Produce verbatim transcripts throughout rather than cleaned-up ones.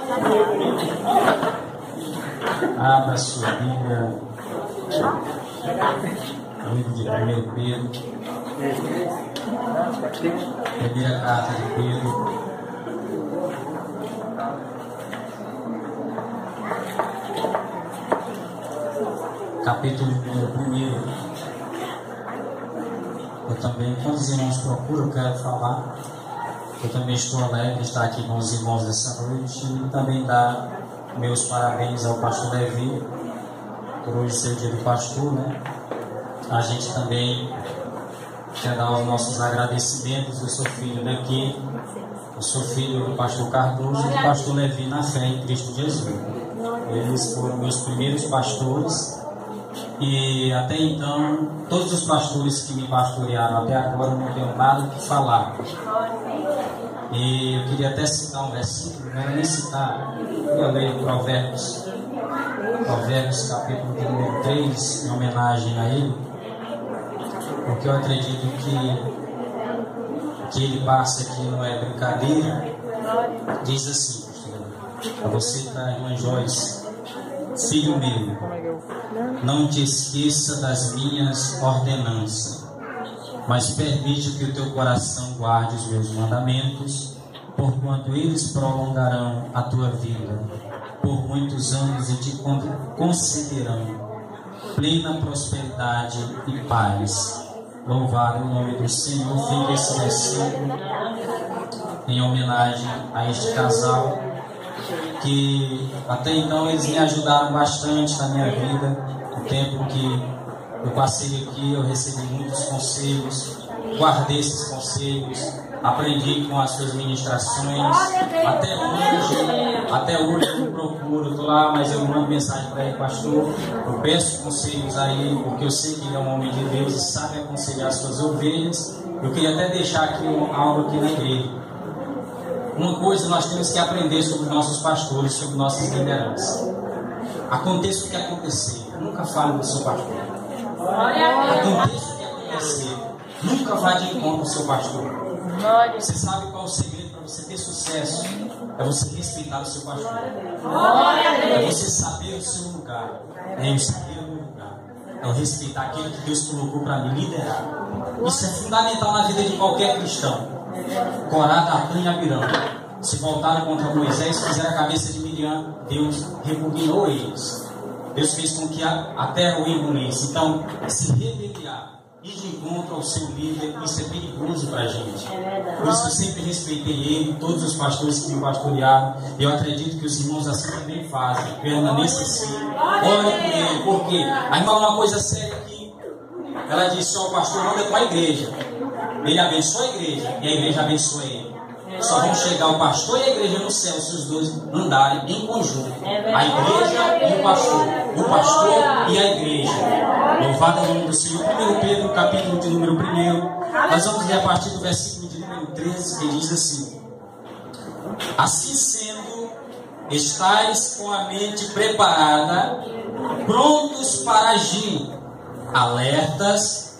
Abra a sua Bíblia no livro de primeiro Pedro, primeira carta de Pedro, capítulo número primeiro. Eu também, quando os irmãos procuram, eu quero falar. Eu também estou alegre de estar aqui com os irmãos dessa noite e também dar meus parabéns ao pastor Levi, por hoje ser o dia do pastor, né? A gente também quer dar os nossos agradecimentos. Eu sou filho daqui, eu sou filho do pastor Cardoso e do pastor Levi na fé em Cristo Jesus. Eles foram meus primeiros pastores e até então, todos os pastores que me pastorearam até agora não tenho nada o que falar. E eu queria até citar um versículo, não era nem citar, eu leio Provérbios, Provérbios capítulo número três, em homenagem a ele, porque eu acredito que que ele passa aqui não é brincadeira. Diz assim, para você que está, irmã Joyce: filho meu, não te esqueça das minhas ordenanças, mas permite que o teu coração guarde os meus mandamentos, porquanto eles prolongarão a tua vida por muitos anos e te concederão plena prosperidade e paz. Louvado o nome do Senhor. Fica esse versículo em homenagem a este casal, que até então eles me ajudaram bastante na minha vida. O tempo que eu passei aqui, eu recebi muitos conselhos, guardei esses conselhos, aprendi com as suas ministrações. Até hoje, até hoje eu me procuro, estou lá, mas eu mando mensagem para ele: pastor, eu peço conselhos a ele, porque eu sei que ele é um homem de Deus e sabe aconselhar as suas ovelhas. Eu queria até deixar aqui algo aqui na igreja. Uma coisa nós temos que aprender sobre nossos pastores, sobre nossas lideranças. Aconteça o que acontecer, nunca fale do seu pastor. Aconteça o que acontecer, nunca vá de encontro ao seu pastor. Você sabe qual é o segredo para você ter sucesso? É você respeitar o seu pastor. É você saber o seu lugar. É eu saber o meu lugar. É eu respeitar aquele que Deus colocou para me liderar. Isso é fundamental na vida de qualquer cristão. Corá, Datã e Abirão se voltaram contra Moisés, fizeram a cabeça de Miriam. Deus repugnou eles. Deus fez com que a, a terra o engolisse. Então, se rebeliar, ir de encontro ao seu líder, isso é perigoso para a gente. Por isso eu sempre respeitei ele, todos os pastores que me pastorearam. E eu acredito que os irmãos assim também fazem. Permaneça assim, ore por ele. Porque a irmã, uma coisa séria aqui, ela disse: só o pastor anda com a igreja, ele abençoa a igreja e a igreja abençoa ele. Só vão chegar o pastor e a igreja no céu se os dois andarem em conjunto. A igreja e o pastor. O pastor e a igreja. Louvado é o nome do Senhor. primeiro Pedro, capítulo de número primeiro. Nós vamos ler a partir do versículo de número treze, que diz assim: assim sendo, estais com a mente preparada, prontos para agir, alertas,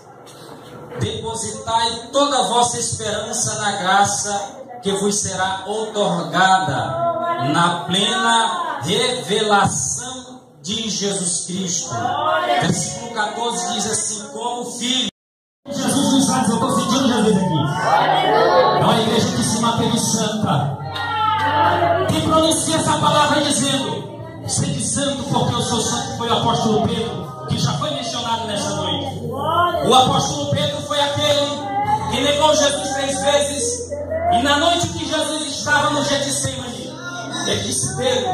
depositai toda a vossa esperança na graça que vos será outorgada na plena revelação de Jesus Cristo. Versículo catorze diz assim: como filho. Jesus nos faz, eu estou sentindo Jesus aqui. É uma igreja que se mantém santa. Quem pronuncia essa palavra dizendo: sede santo, porque o seu santo foi o apóstolo Pedro, que já foi mencionado nessa noite. O apóstolo Pedro foi aquele que negou Jesus três vezes. E na noite que Jesus estava no Getsemane, ele disse: Pedro,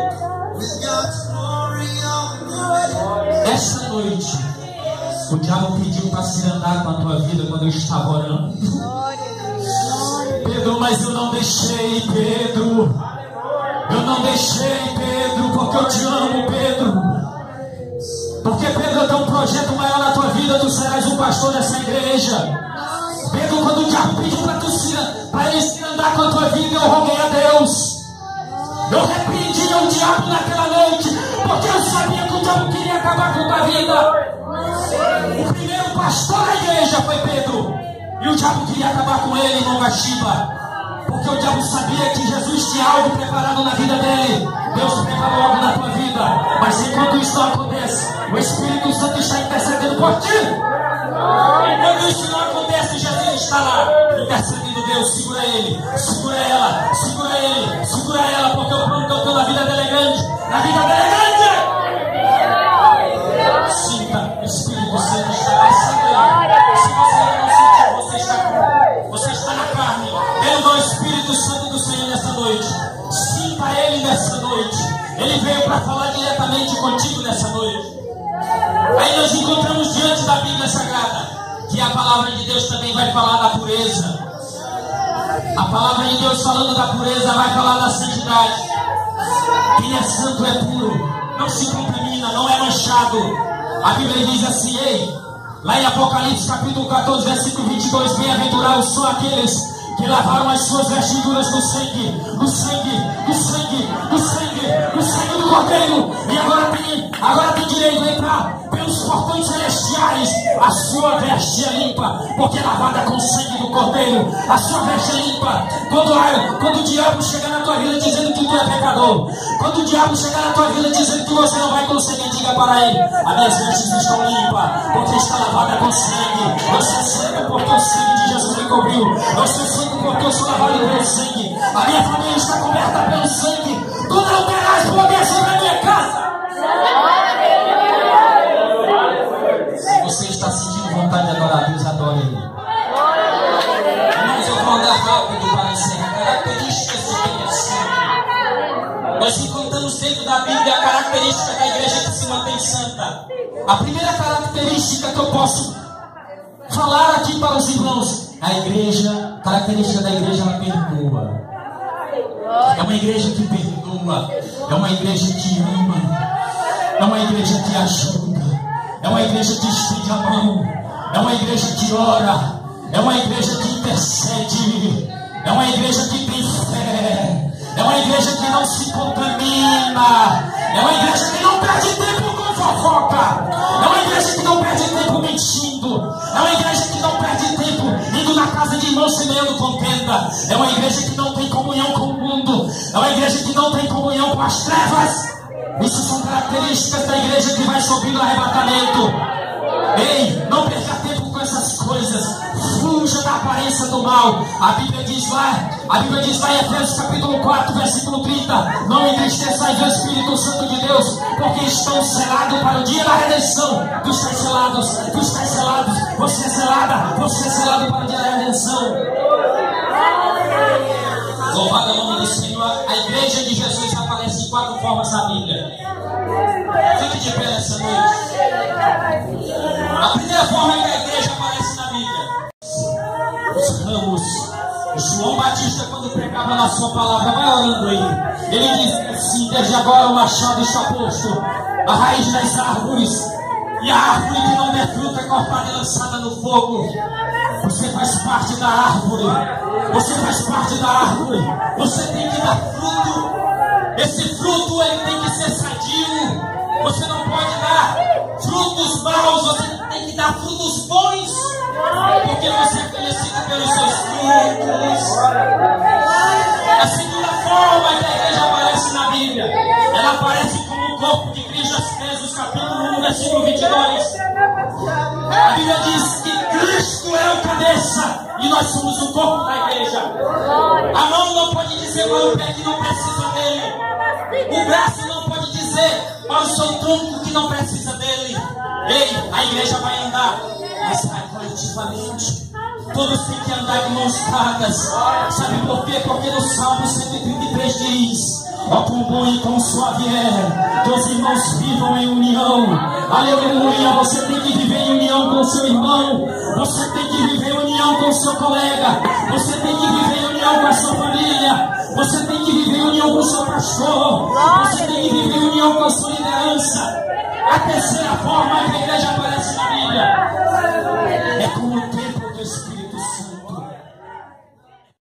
essa noite o diabo pediu para se andar com a tua vida quando eu estava orando. Pedro, mas eu não deixei, Pedro. Eu não deixei, Pedro, porque eu te amo, Pedro. Porque, Pedro, eu tenho um projeto maior na tua vida. Tu serás um pastor dessa igreja. Pedro, quando o diabo pediu para tu se, para ele se andar com a tua vida, eu roguei a Deus. Eu repreendi o diabo naquela noite, porque eu sabia que o diabo queria acabar com a tua vida. O primeiro pastor da igreja foi Pedro, e o diabo queria acabar com ele, irmão Gashiba, porque o diabo sabia que Jesus tinha algo preparado na vida dele. para logo na tua vida. Mas enquanto isso não acontece, o Espírito Santo está intercedendo por ti. Enquanto isso não acontece, Jesus está lá intercedendo. Deus, segura ele, segura ela, segura ele, segura ela, porque o plano que eu tenho na vida dele é grande. Na vida dele é grande. Sinta, o Espírito Santo está lá. Se você ainda não sentiu, você está, você está na carne. Ele é o Espírito Santo do Senhor nessa noite. Sinta ele nessa noite. Ele veio para falar diretamente contigo nessa noite. Aí nós encontramos diante da Bíblia Sagrada que a palavra de Deus também vai falar da pureza. A palavra de Deus falando da pureza vai falar da santidade. Quem é santo é puro, não se contamina, não é manchado. A Bíblia diz assim, ei, lá em Apocalipse capítulo quatorze, versículo vinte e dois, bem-aventurados são aqueles que lavaram as suas vestiduras no sangue, no sangue, no sangue, no sangue, no sangue do Cordeiro. E agora tem, agora tem direito a entrar pelos portões celestiais. A sua veste é limpa, porque é lavada com o sangue do Cordeiro. A sua veste é limpa. Quando, quando o diabo chegar na tua vida dizendo que tu é pecador, quando o diabo chegar na tua vida dizendo que você não vai conseguir, diga para ele, as minhas vestes estão limpas, porque está lavada com sangue. Você é santo porque o sangue de Jesus me cobriu. Você é santo porque eu sou lavado pelo sangue. A minha família está coberta pelo sangue. Tu não terás poder sobre a minha casa. Se você está sentindo vontade de adorar Deus, adore Ele. Mas eu vou andar rápido para encerrar. Características de quem é santo. Nós encontramos dentro da Bíblia a característica da igreja que se mantém santa. A primeira característica que eu posso falar aqui para os irmãos, a igreja, a característica da igreja, ela perdoa. É uma igreja que perdoa. É uma igreja que ama. É uma igreja que ajuda. É uma igreja que estende a mão. É uma igreja que ora. É uma igreja que intercede. É uma igreja que tem fé. É uma igreja que não se contamina. É uma igreja que não perde tempo com fofoca. É uma igreja que não perde tempo mentindo. É uma igreja que não perde tempo indo na casa de irmãos semeando contenda. É uma igreja que não tem comunhão com o mundo. É uma igreja que não tem comunhão com as trevas. Isso são características da igreja que vai subir no arrebatamento. Ei, não perca tempo com essas coisas. Fuja da aparência do mal. A Bíblia diz lá, a Bíblia diz lá em Efésios capítulo quatro, versículo trinta: não entristeçais o Espírito Santo de Deus, porque estão selados para o dia da redenção. Tu estás selados, tu estás selados, você é selada, você é selado para o dia da redenção. Louvado é o nome do Senhor. A igreja de Jesus aparece em quatro formas na Bíblia. Fique de pé nessa noite. A primeira forma que a igreja aparece na Bíblia, os ramos. João Batista, quando pregava na sua palavra, vai orando aí. Ele diz assim: desde agora o machado está posto à raiz das árvores, e a árvore que não der fruto é cortada e lançada no fogo. Você faz parte da árvore. Você faz parte da árvore. Você tem que dar fruto. Esse fruto ele tem que ser sadio. Você não pode dar frutos maus. Você tem que dar frutos bons, porque você é conhecido pelos seus frutos. A segunda forma que a igreja aparece na Bíblia, ela aparece como o corpo de Cristo, Efésios capítulo um, versículo vinte e dois. A Bíblia diz que Cristo é o cabeça e nós somos o corpo da igreja. A mão não pode dizer para o pé que não precisa dele. O braço não pode dizer para o seu tronco que não precisa dele. Ei, a igreja vai andar, mas vai coletivamente. Todos têm que andar de mãos dadas. Sabe por quê? Porque no Salmo cento e trinta e três diz: ó, quão bom e quão suave é que os irmãos vivam em união. Aleluia. Você tem que viver em união com o seu irmão. Você tem que viver em união com o seu colega. Você tem que viver em união com a sua família. Você tem que viver em união com o seu pastor. Você tem que viver em união com a sua liderança. A terceira forma que a igreja aparece na